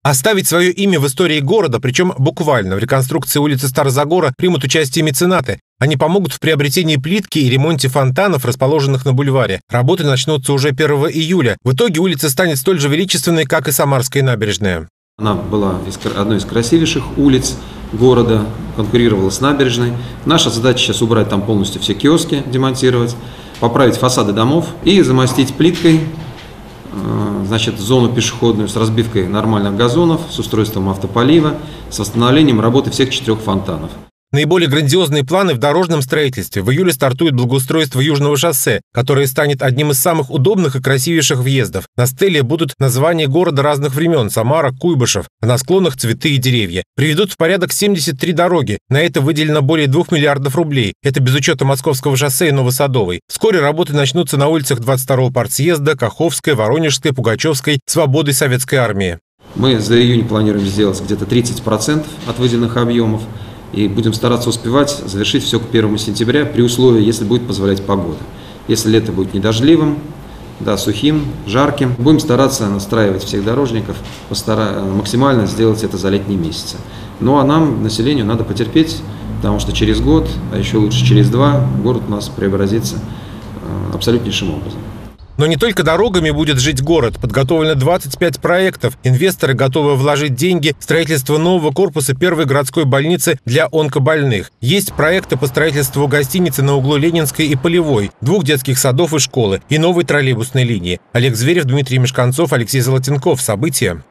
Оставить свое имя в истории города, причем буквально. В реконструкции улицы Старозагора примут участие меценаты. Они помогут в приобретении плитки и ремонте фонтанов, расположенных на бульваре. Работы начнутся уже 1 июля. В итоге улица станет столь же величественной, как и Самарская набережная. Она была одной из красивейших улиц города, конкурировала с набережной. Наша задача сейчас убрать там полностью все киоски, демонтировать, поправить фасады домов и замостить плиткой, значит, зону пешеходную с разбивкой нормальных газонов, с устройством автополива, с восстановлением работы всех 4 фонтанов. Наиболее грандиозные планы в дорожном строительстве. В июле стартует благоустройство Южного шоссе, которое станет одним из самых удобных и красивейших въездов. На стеле будут названия города разных времен – Самара, Куйбышев, а на склонах цветы и деревья. Приведут в порядок 73 дороги. На это выделено более 2 миллиардов рублей. Это без учета Московского шоссе и Новосадовой. Вскоре работы начнутся на улицах 22-го партсъезда, Каховской, Воронежской, Пугачевской, Свободы, Советской армии. Мы за июнь планируем сделать где-то 30% от выделенных объемов. И будем стараться успевать завершить все к 1 сентября при условии, если будет позволять погода. Если лето будет не дождливым, да, сухим, жарким, будем стараться настраивать всех дорожников, максимально сделать это за летние месяцы. Ну а нам, населению, надо потерпеть, потому что через год, а еще лучше через 2, город у нас преобразится абсолютнейшим образом. Но не только дорогами будет жить город. Подготовлено 25 проектов. Инвесторы готовы вложить деньги в строительство нового корпуса первой городской больницы для онкобольных. Есть проекты по строительству гостиницы на углу Ленинской и Полевой, 2 детских садов и школы и новой троллейбусной линии. Олег Зверев, Дмитрий Мешканцов, Алексей Золотенков. События.